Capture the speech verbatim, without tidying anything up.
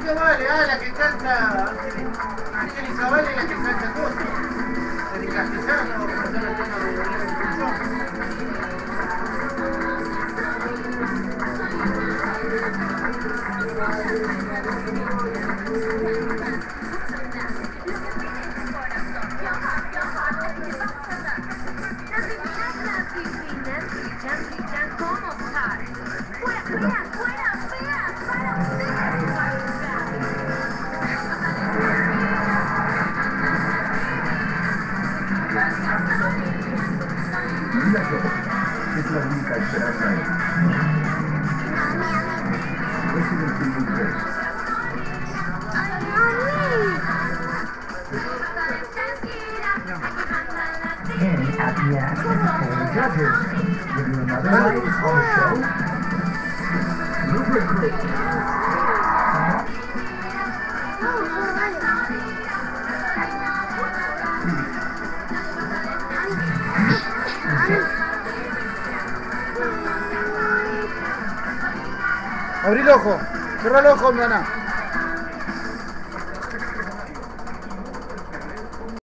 Angélica Vale, ah, la que canta. Angélica Vale, la que canta cosas. En castellano, cantar el tema de Lorenzo Pinzón. Es la única esperanza. Ese es el triunfo. And at the end, four judges give you another night on the show. Lubric Creek. Abrí el ojo, cerrá el ojo, mi Ana.